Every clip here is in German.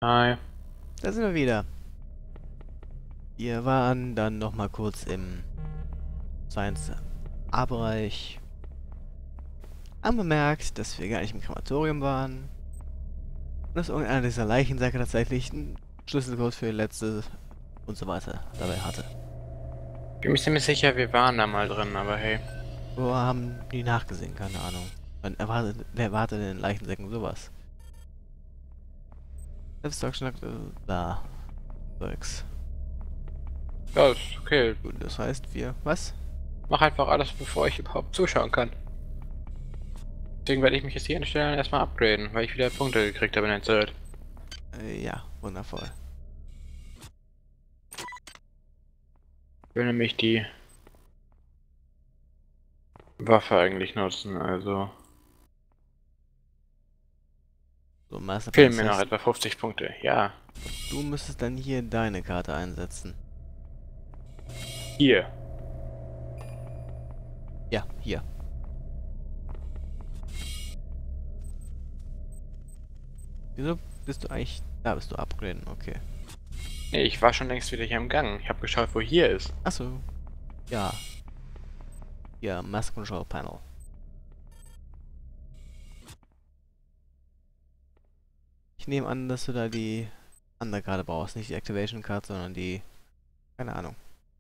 Hi. Da sind wir wieder. Wir waren dann noch mal kurz im Science A-Bereich. Haben bemerkt, dass wir gar nicht im Krematorium waren. Und dass irgendeiner dieser Leichensäcke tatsächlich einen Schlüsselcode für die letzte und so weiter dabei hatte. Bin mir ziemlich sicher, wir waren da mal drin, aber hey. Wo haben die nachgesehen? Keine Ahnung. Wer erwartet denn in Leichensäcken sowas? Selbststockschnack, bla. Zeugs. Ja, ist okay. Gut, das heißt wir. Was? Mach einfach alles, bevor ich überhaupt zuschauen kann. Deswegen werde ich mich jetzt hier an Stellen erstmal upgraden, weil ich wieder Punkte gekriegt habe in der Zeit. Ja, wundervoll. Ich will nämlich die Waffe eigentlich nutzen, also So, Masterplan, fehlen das mir noch heißt, etwa 50 Punkte. Ja, du müsstest dann hier deine Karte einsetzen. hier. Ja, hier. Wieso bist du eigentlich... Da bist du upgraden, okay. Nee, ich war schon längst wieder hier im Gang. Ich habe geschaut, wo hier ist. Achso. Ja. Ja, Master Control Panel. Ich nehme an, dass du da die andere Karte brauchst. Nicht die Activation Card, sondern die... Keine Ahnung.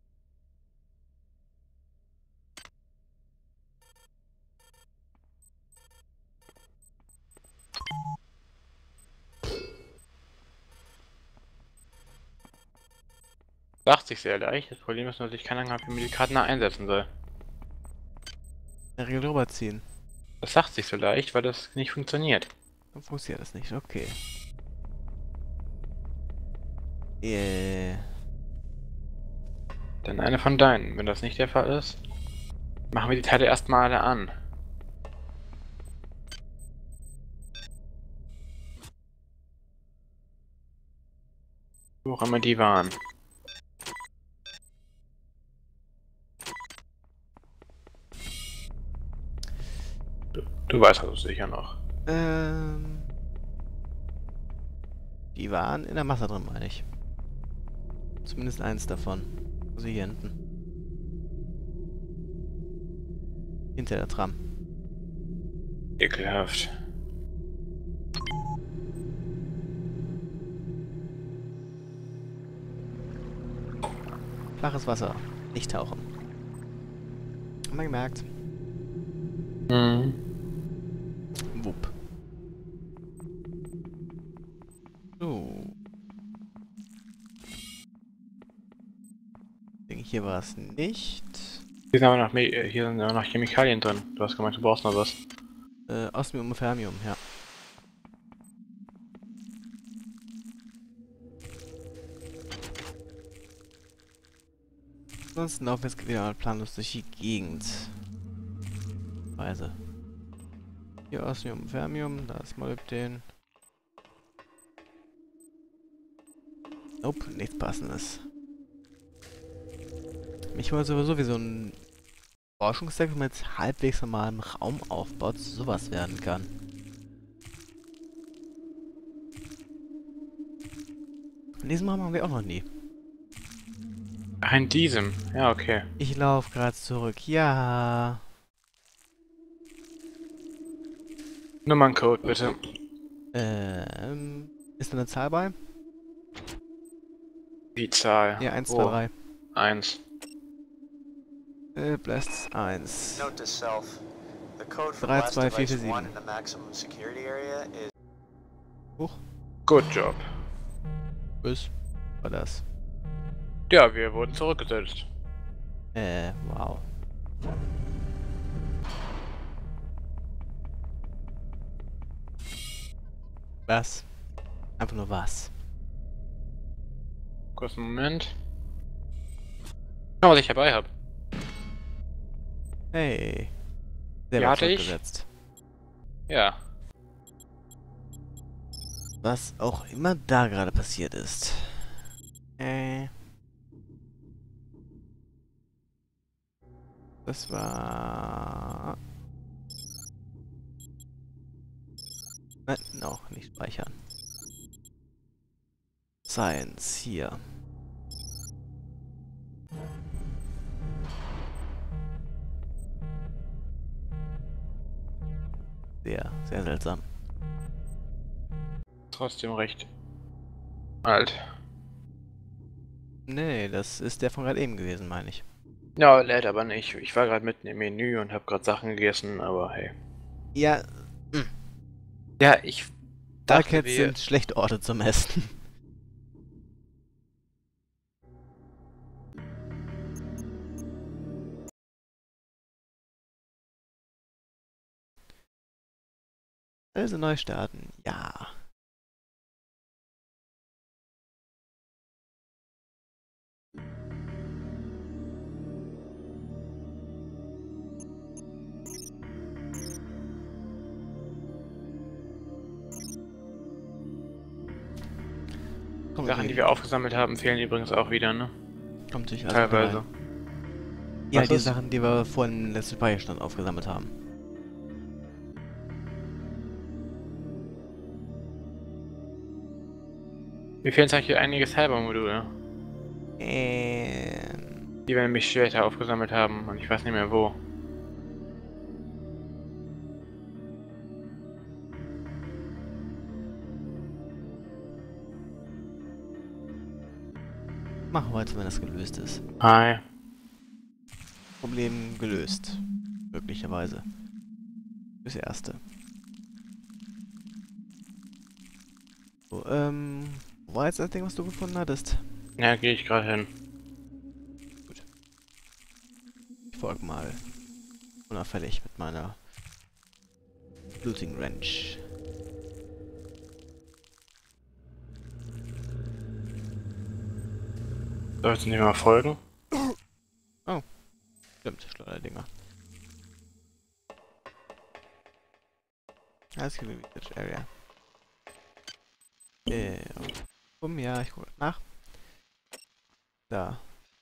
Sagt sich sehr leicht. Das Problem ist nur, dass ich keine Ahnung habe, wie mir die Karten einsetzen soll. In der Regel rüberziehen. Das sagt sich so leicht, weil das nicht funktioniert. Dann funktioniert das nicht, okay. Dann eine von deinen. Wenn das nicht der Fall ist, machen wir die Teile erstmal alle an. Wo auch immer die waren. Du weißt also sicher noch. Ähm... Die waren in der Masse drin, meine ich. Zumindest eins davon. Also hier hinten. Hinter der Tram. Ekelhaft. Flaches Wasser. Nicht tauchen. Haben wir gemerkt. Mhm. Wupp. So. Ich denke, hier war es nicht. Hier sind aber noch Chemikalien drin. Du hast gemeint, du brauchst noch was. Osmium und Fermium, ja. Ansonsten laufen wir jetzt wieder mal planlos durch die Gegend. Weise. Hier Osmium und Fermium, da ist Molybden. Nope, nichts passendes. Mich wollte sowieso wie so ein Forschungsdeck mit halbwegs normalem Raumaufbau zu sowas werden kann. In diesem Raum haben wir auch noch nie. Ach, in diesem. Ja, okay. Ich laufe gerade zurück. Ja. Nummerncode, bitte. Ist da eine Zahl bei? Die Zahl. Ja, 1, 2, Oh, 3. 1. Blast 1. Note to self: the code for 3, Blast 2, 4, Device 4, 1 7. in the maximum security area is... Huch. Good job. Was war das? Ja, wir wurden zurückgesetzt. Wow. Was? Einfach nur was. Kurzen Moment. Schau, was ich dabei habe. Hey. Die Selber hatte ich. zurückgesetzt. Ja. Was auch immer da gerade passiert ist. Das war... Nein, noch nicht speichern. Science, hier. Sehr, sehr seltsam. Trotzdem recht alt. Nee, das ist der von gerade eben gewesen, meine ich. Ja, lädt aber nicht. Ich war gerade mitten im Menü und habe gerade Sachen gegessen, aber hey. Ja, Ja, ich dachte, Darkheads sind schlechte Orte zum Essen. Also neu starten. Ja. Sachen, die wir aufgesammelt haben, fehlen übrigens auch wieder, ne? Kommt natürlich alles Teilweise. rein. Ja, Was die ist? Sachen, die wir vorhin im letzten Speicherstand aufgesammelt haben. Mir fehlen zum Beispiel einige Cyber-Module, die wir nämlich später aufgesammelt haben und ich weiß nicht mehr wo. Machen wir jetzt, wenn das gelöst ist. Hi. Problem gelöst. Möglicherweise. Das erste. So, wo war jetzt das Ding, was du gefunden hattest? Ja, gehe ich gerade hin. Ich folge mal unauffällig mit meiner Looting Wrench. Sollst du nicht mal folgen? Oh, stimmt, Schleuderdinger. Alles klar, Research Area. Ja, ich gucke nach. Da.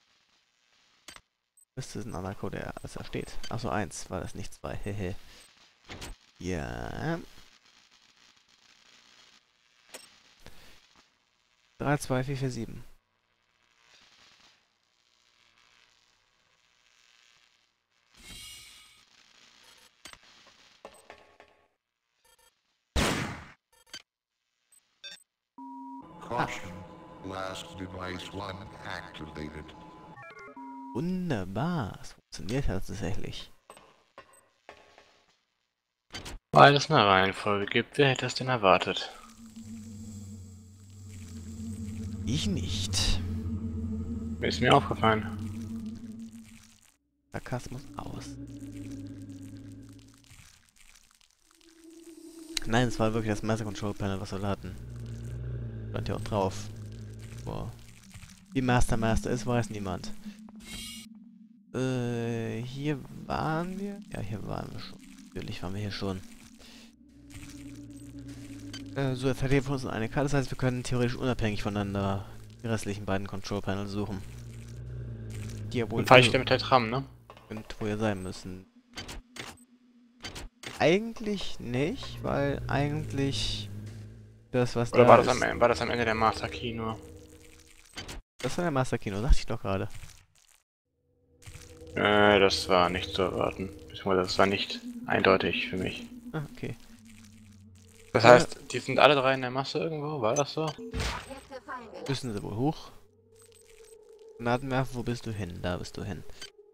Müsste es ein anderer Code, der als da steht. Achso, 1 war das, nicht 2. Hehe. Ja. 3, 2, 4, 4, 7. Caution. Last device 1 activated. Wunderbar. Es funktioniert tatsächlich. Weil es eine Reihenfolge gibt, wer hätte es denn erwartet? Ich nicht. Ist mir aufgefallen. Sarkasmus aus. Nein, es war wirklich das Master Control Panel, was wir da hatten. Stand ja auch drauf. Boah. Wie Master ist, weiß niemand. Hier waren wir? Ja, hier waren wir schon. Natürlich waren wir hier schon. So, jetzt hat jeder von uns eine Karte. Das heißt, wir können theoretisch unabhängig voneinander die restlichen beiden Control Panels suchen. Die ja wohl Und fahre ich mit der Tram, ne? wo ihr sein müssen. Eigentlich nicht, weil eigentlich das, was Oder da war das, ist... war das am Ende der Master Key nur? Das war der Master Kino, sagte ich doch gerade. Das war nicht zu erwarten. Beziehungsweise das war nicht eindeutig für mich. Ah, okay. Das heißt, die sind alle drei in der Masse irgendwo? War das so? Müssen sie wohl hoch. Granatenwerfer, wo bist du hin? Da bist du hin.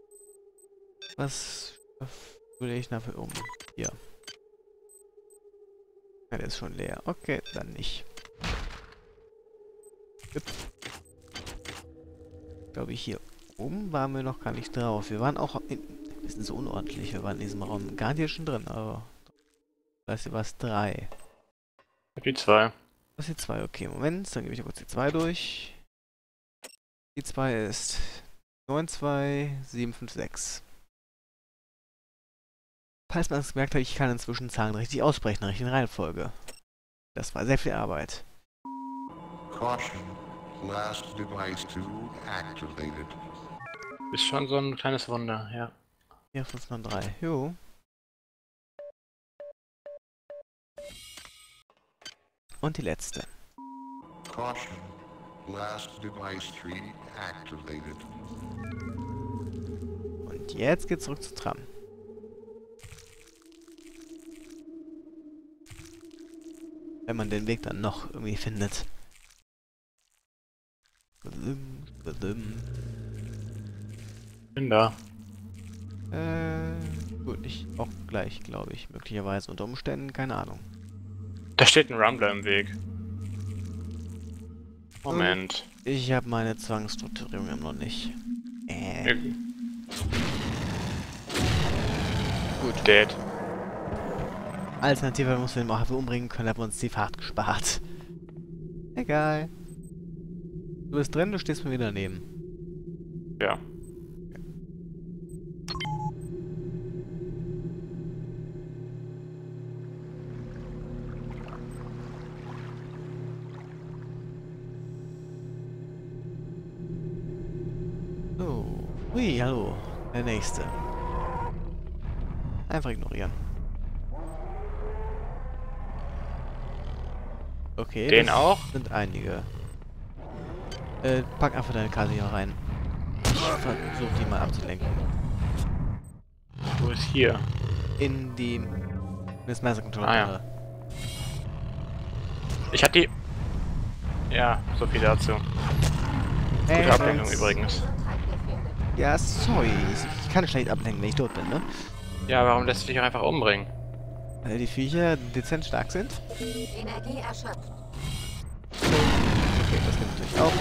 Was würde ich dafür um? Hier. Ja, der ist schon leer. Okay, dann nicht. Glaube ich, hier oben waren wir noch gar nicht drauf. Wir waren auch in... Wir sind so unordentlich. Wir waren in diesem Raum gar nicht schon drin, aber... Da ist hier was 3. Die 2. Das ist die 2, okay. Moment, dann gebe ich kurz die 2 durch. Die 2 ist 92756. Falls man es gemerkt hat, ich kann inzwischen Zahlen richtig aussprechen, in der richtigen Reihenfolge. Das war sehr viel Arbeit. Caution. Last device 2 activated. Ist schon so ein kleines Wunder, ja. 4593, jo. Und die letzte. Caution. Last device 3 activated. Und jetzt geht's zurück zu Tram. Wenn man den Weg dann noch irgendwie findet. Bin da. Gut, ich auch gleich, glaube ich. Möglicherweise unter Umständen, keine Ahnung. Da steht ein Rumbler im Weg. Moment. Ich habe meine Zwangsstrukturierung immer noch nicht. Gut. Dead. Alternative mussten wir den auch einfach umbringen können, haben wir uns die Fahrt gespart. Egal. Du bist drin, du stehst mir wieder daneben. Ja. So. Hui, hallo. Der nächste. Einfach ignorieren. Okay, Den das auch? sind einige. Pack einfach deine Karte hier rein. Ich versuche die mal abzulenken. Wo ist hier? In die... Das Master Controller. Ah, ja. Ich hatte die... Ja, so viel dazu. Gute Ablenkung übrigens. Ja, sorry. Ich kann schlecht ablenken, wenn ich tot bin, ne? Ja, warum lässt du dich auch einfach umbringen? Weil die Viecher dezent stark sind. Energie erschöpft. Okay, das gibt natürlich auch.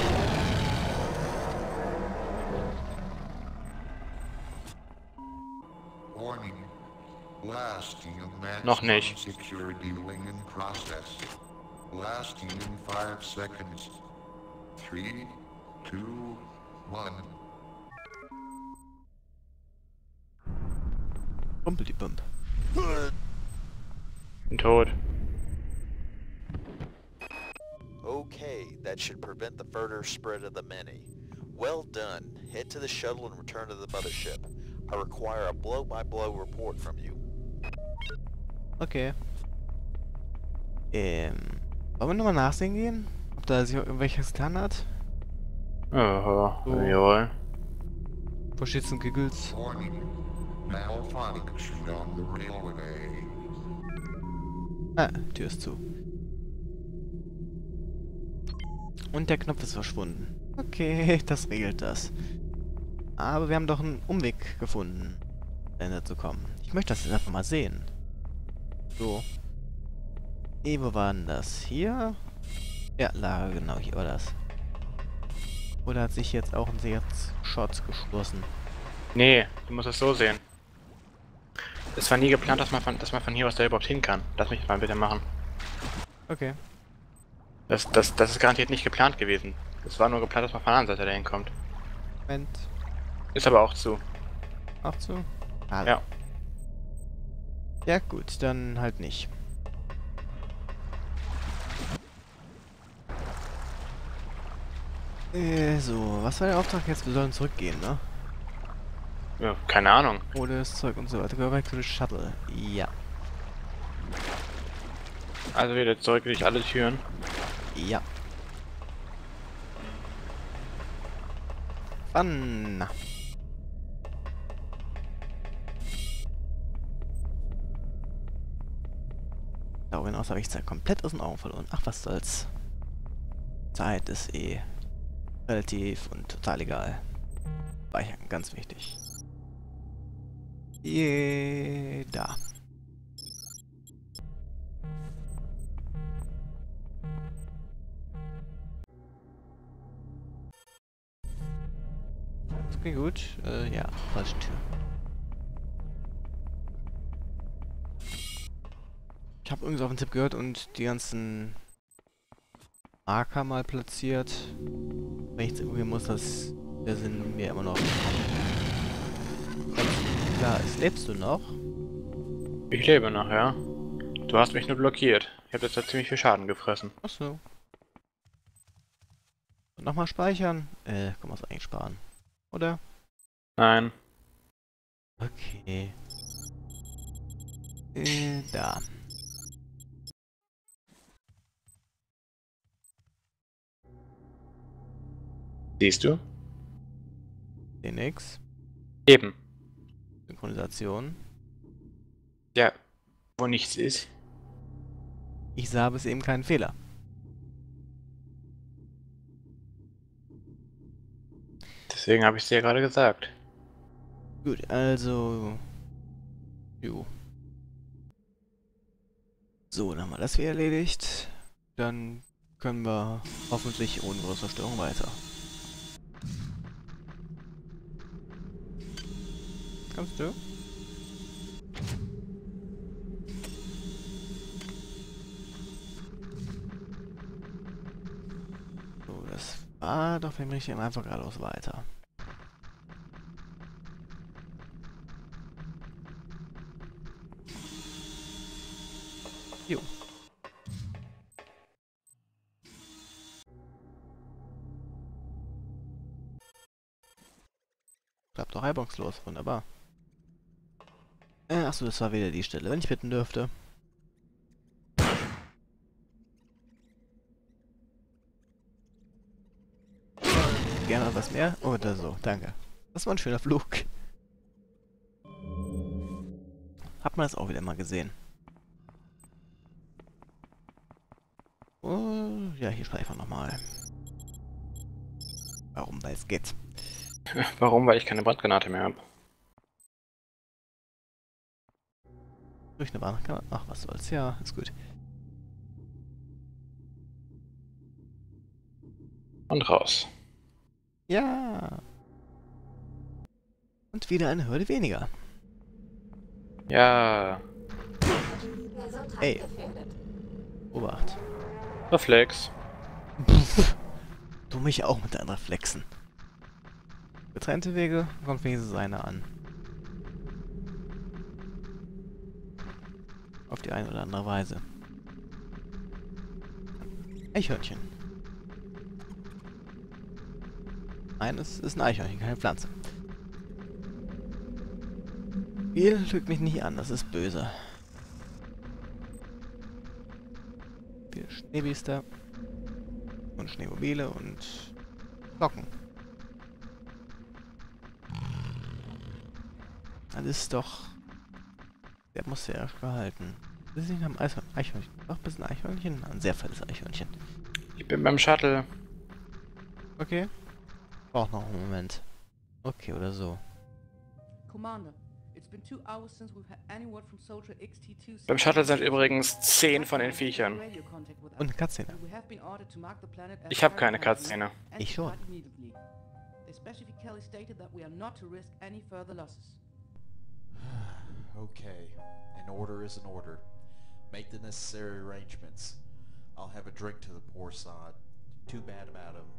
Warning. Lasting of Noch nicht. maximum security wing in process. Lasting in 5 seconds. 3, 2, 1. Bumpel-die-Bump. Bin tot. Okay, that should prevent the further spread of the many. Well done. Head to the shuttle and return to the mothership. I require a blow-by-blow report from you. Okay. Wollen wir nochmal nachsehen gehen? Ob da sich irgendwelches getan hat? Aha, So. jawohl. Wo steht's denn Gegülz? Warning. Malfunction on the railway. Ah, Tür ist zu. Und der Knopf ist verschwunden. Okay, das regelt das. Aber wir haben doch einen Umweg gefunden, Ende zu kommen. Ich möchte das jetzt einfach mal sehen. So. Wo war denn das? Hier? Ja, Lager, genau, hier war das. Oder hat sich jetzt auch ein Sicherheitsschutz geschlossen? Nee, du musst es so sehen. Es war nie geplant, dass man von hier aus da überhaupt hin kann. Lass mich mal bitte machen. Okay. Das ist garantiert nicht geplant gewesen. Es war nur geplant, dass man von der anderen Seite dahin kommt. Moment. Ist aber auch zu. Auch zu? Ah, Ja. Ja gut, dann halt nicht. So, was war der Auftrag jetzt? Wir sollen zurückgehen, ne? Ja, keine Ahnung. Oder das Zeug und so weiter. Go back to the shuttle. Ja. Also wieder zurück durch alle Türen. Ja. Wann? Darüber hinaus habe ich Zeit komplett aus den Augen verloren. Ach, was soll's. Zeit ist eh relativ und total egal. Speichern, ganz wichtig. Da. Das klingt gut. Ja, falsche Tür. Ich habe irgendwie auf den Tipp gehört und die ganzen Marker mal platziert. Wenn ich jetzt irgendwie muss, dass der Sinn mir immer noch ganz klar ist. Lebst du noch? Ich lebe noch, ja. Du hast mich nur blockiert. Ich habe jetzt da ziemlich viel Schaden gefressen. Achso. Nochmal speichern? Kann man es eigentlich sparen? Oder? Nein. Okay. Da. Siehst du? Seh nix. Eben. Synchronisation. Ja, wo nichts ist. Ich sah bis eben keinen Fehler. Deswegen habe ich es dir gerade gesagt. Gut, also... Jo. So, dann haben wir das wieder erledigt. Dann können wir hoffentlich ohne größere Störung weiter. Kommst du? So, das war doch nämlich einfach geradeaus weiter. Jo. Klappt doch reibungslos, wunderbar. Achso, das war wieder die Stelle, wenn ich bitten dürfte. Gerne was mehr? Oder so, danke. Das war ein schöner Flug. Hat man das auch wieder mal gesehen. Oh, ja, hier speichern wir nochmal. Warum? Weil es geht. Warum? Weil ich keine Brandgranate mehr habe. Durch eine Bahn. Ach, was soll's. Ja, ist gut. Und raus. Ja. Und wieder eine Hürde weniger. Ja. Gesundheit Ey. gefährdet. Obacht. Reflex. Du mich auch mit deinen Reflexen. Getrennte Wege, kommt wenigstens einer an. Auf die eine oder andere Weise. Eichhörnchen. Nein, es ist ein Eichhörnchen, keine Pflanze. Viel lügt mich nicht an, das ist böse. Viele Schneebiester. Und Schneemobile und Glocken. Alles doch sehr atmosphärisch gehalten. Das ist nicht am Eichhörnchen. Doch, ein bisschen Eichhörnchen. Ein sehr feines Eichhörnchen. Ich bin beim Shuttle. Okay. Braucht noch einen Moment. Okay, oder so. Commander, it's been 2 hours since we've had any word from Soldier XT2. Beim Shuttle sind übrigens 10 von den Viechern. Und eine Cutscene. Ich habe keine Cutscene. Ich schon. They specifically stated that we are not to risk any further losses. Okay, an order is an order. Make the necessary arrangements. I'll have a drink to the poor sod. Too bad about him.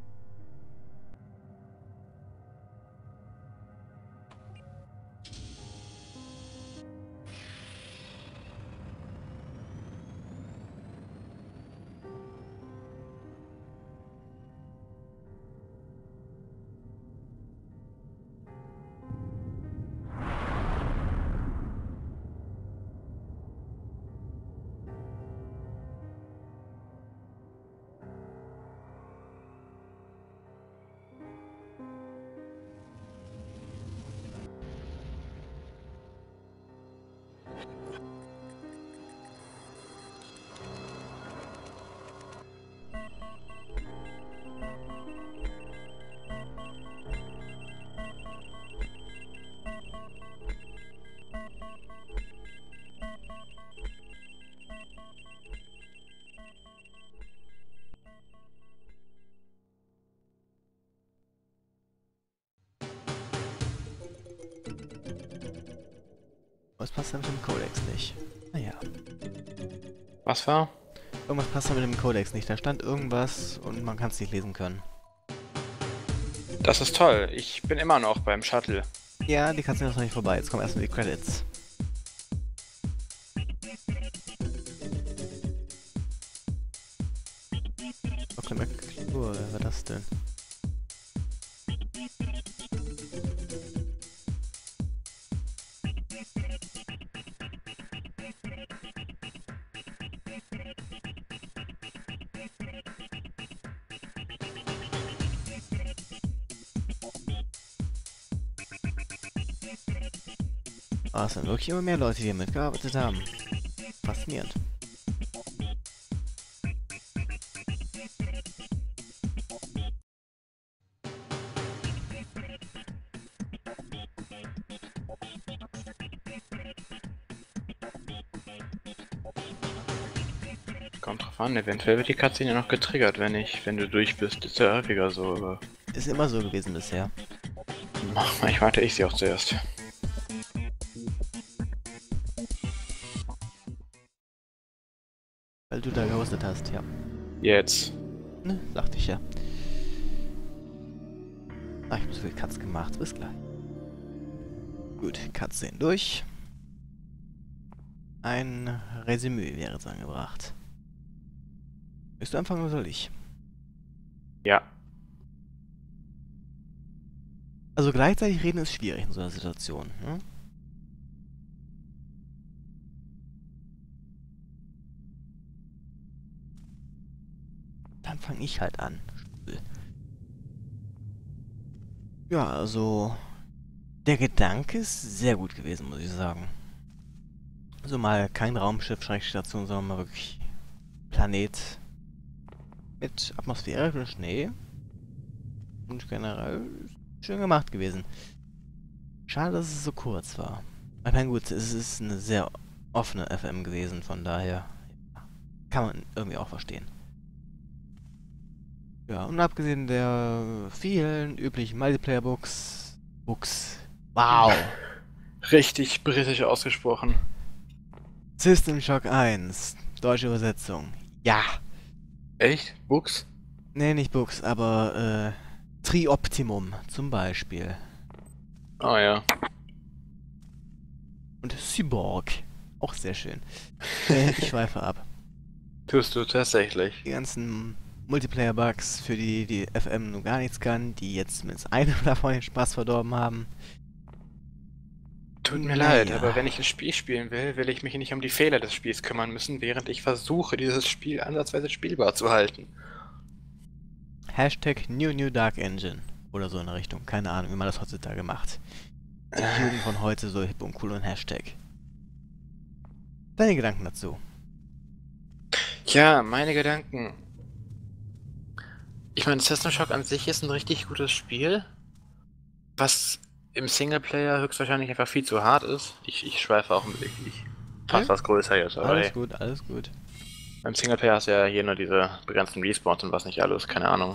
Was passt da mit dem Codex nicht? Naja. Was war? Irgendwas passt da mit dem Codex nicht. Da stand irgendwas und man kann es nicht lesen können. Das ist toll. Ich bin immer noch beim Shuttle. Ja, die Cutscene ist noch nicht vorbei. Jetzt kommen erstmal die Credits. Okay, McClure, wer war das denn? Aber es sind wirklich immer mehr Leute, die hier mitgearbeitet haben. Faszinierend. Kommt drauf an, eventuell wird die Cutscene ja noch getriggert, wenn du durch bist. Ist ja häufiger so, aber Ist immer so gewesen bisher. manchmal hatte ich sie auch zuerst. Weil du da gehostet hast, ja. Jetzt. Ne, dachte ich ja. Ah, ich habe so viel Cuts gemacht. Bis gleich. Gut, Cuts sehen durch. Ein Resümee wäre jetzt angebracht. Willst du anfangen oder soll ich? Ja. Also gleichzeitig reden ist schwierig in so einer Situation, ne? Dann fange ich halt an. Ja, also der Gedanke ist sehr gut gewesen, muss ich sagen. Also mal kein Raumschiff, Schrägstation, sondern mal wirklich Planet mit Atmosphäre und Schnee. Und generell schön gemacht gewesen. Schade, dass es so kurz war. Aber nein, gut, es ist eine sehr offene FM gewesen, von daher kann man irgendwie auch verstehen. Ja, und abgesehen der vielen üblichen Multiplayer-Books. Wow! Richtig britisch ausgesprochen. System Shock 1, deutsche Übersetzung. Ja! Echt? Books? Nee, nicht Books, aber Trioptimum zum Beispiel. Oh ja. Und Cyborg. Auch sehr schön. Ich schweife ab. Tust du tatsächlich. Die ganzen Multiplayer-Bugs, für die FM nun gar nichts kann, die jetzt zumindest einen davon den Spaß verdorben haben. Tut mir Naja. leid, aber wenn ich ein Spiel spielen will, will ich mich nicht um die Fehler des Spiels kümmern müssen, während ich versuche, dieses Spiel ansatzweise spielbar zu halten. Hashtag New Dark Engine. Oder so in der Richtung. Keine Ahnung, wie man das heutzutage macht. Die Jugend von heute so hip und cool und Hashtag. Deine Gedanken dazu? Ja, meine Gedanken. Ich meine, System Shock an sich ist ein richtig gutes Spiel, was im Singleplayer höchstwahrscheinlich einfach viel zu hart ist. Ich schweife auch wirklich fast was größer jetzt, aber Alles hey. gut, alles gut. Beim Singleplayer hast du ja hier nur diese begrenzten Respawns und was nicht alles, keine Ahnung.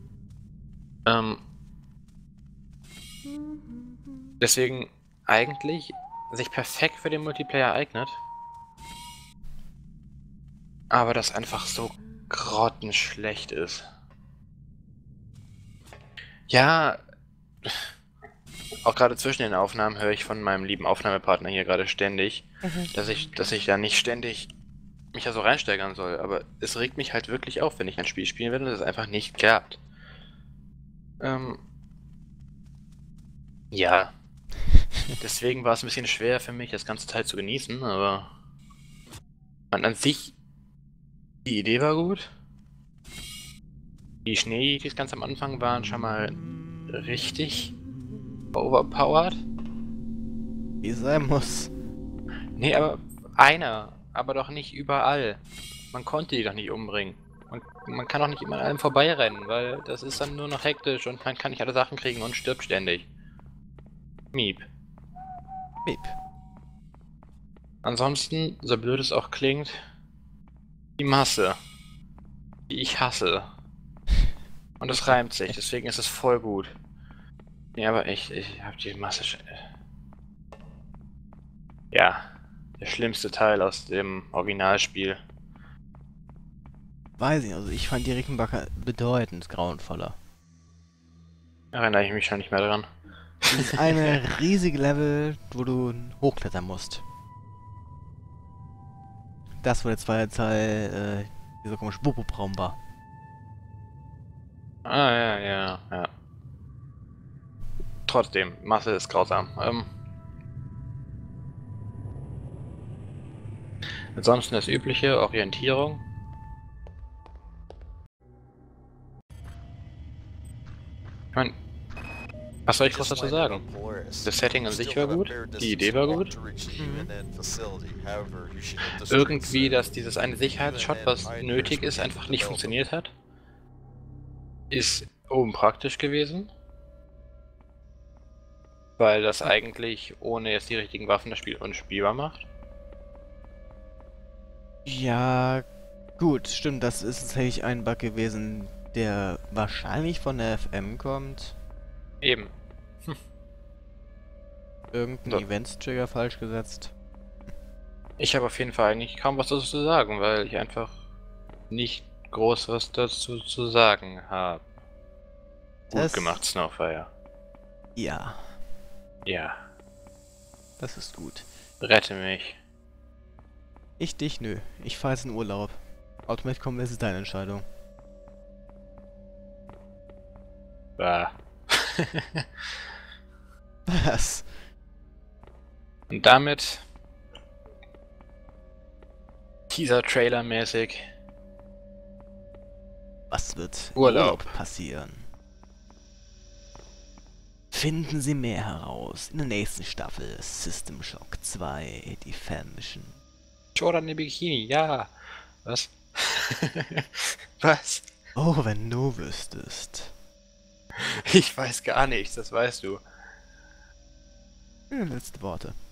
Deswegen eigentlich sich perfekt für den Multiplayer eignet. Aber das einfach so grottenschlecht ist. Ja, auch gerade zwischen den Aufnahmen höre ich von meinem lieben Aufnahmepartner hier gerade ständig, dass ich da nicht ständig mich da so reinsteigern soll. Aber es regt mich halt wirklich auf, wenn ich ein Spiel spielen will und es einfach nicht klappt. Ja. Deswegen war es ein bisschen schwer für mich, das ganze Teil zu genießen, aber an sich, die Idee war gut. Die Schneejetis ganz am Anfang waren schon mal richtig overpowered. Wie es sein muss. Nee, aber aber doch nicht überall. Man konnte die doch nicht umbringen. Man kann auch nicht immer an allem vorbeirennen, weil das ist dann nur noch hektisch und man kann nicht alle Sachen kriegen und stirbt ständig. Miep. Miep. Ansonsten, so blöd es auch klingt, die Masse, die ich hasse. Und es reimt sich, deswegen ist es voll gut. Nee, aber echt, ich hab die Masse... Ja, der schlimmste Teil aus dem Originalspiel. Weiß ich, also ich fand die Rickenbacker bedeutend grauenvoller. Erinnere ich mich schon nicht mehr dran. Dieses eine riesige Level, wo du hochklettern musst. Das, wo der zweite Teil, dieser komische Bobo-Raum war. Ah, ja. Trotzdem, Masse ist grausam. Ansonsten das übliche, Orientierung. Ich meine, Was soll ich groß dazu sagen? Das Setting an sich war gut, die Idee war gut. Irgendwie, dass dieses eine Sicherheitsshot, was nötig ist, einfach nicht funktioniert hat, ist oben praktisch gewesen. Weil das eigentlich ohne jetzt die richtigen Waffen das Spiel unspielbar macht. Ja, gut, stimmt, das ist tatsächlich ein Bug gewesen, der wahrscheinlich von der FM kommt. Eben. Irgendein So. Events-Trigger falsch gesetzt. Ich habe auf jeden Fall eigentlich kaum was dazu zu sagen, weil ich einfach nicht groß was dazu zu sagen habe. Gut Das- gemacht, Snowfire. Ja, Ja, das ist gut. rette mich. Ich dich, nö. Ich fahre jetzt in Urlaub. Automatic kommen, es ist deine Entscheidung. Bah. Was? Und damit Teaser-Trailer-mäßig Was wird im Urlaub. passieren? Finden Sie mehr heraus in der nächsten Staffel System Shock 2, die Fan-Mission. Jordan im Bikini, ja. Was? Was? Oh, wenn du wüsstest. Ich weiß gar nichts, das weißt du. Letzte Worte.